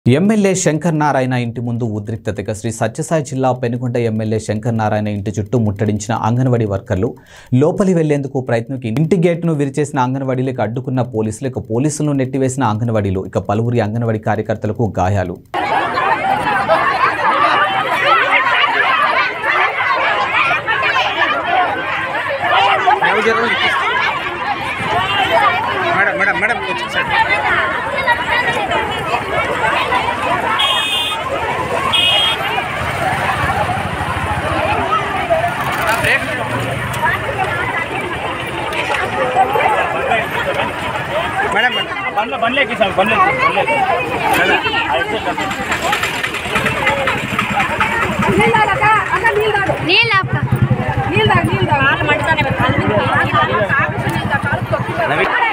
MLA Shankar Narayana ఇంటి ముందు ఉద్రిక్తతగా శ్రీ సత్యసాయి జిల్లా పెనుగొండ ఎమ్మెల్యే శంకర్ నారాయణ ఇంటి చుట్టూ ముట్టడించిన అంగన్వాడీ వర్కర్లు లోపలి వెళ్లేందుకు ప్రయత్నించి ఇంటి గేట్ను విరిచేసిన అంగన్వాడీలకు అడ్డుకున్న పోలీసులను నెట్టివేసిన అంగన్వాడీలు ఇక పలువురి అంగన్వాడీ కార్యకర్తలకు గాయాలు. मैडम बनले की सर बनले नील आपका नील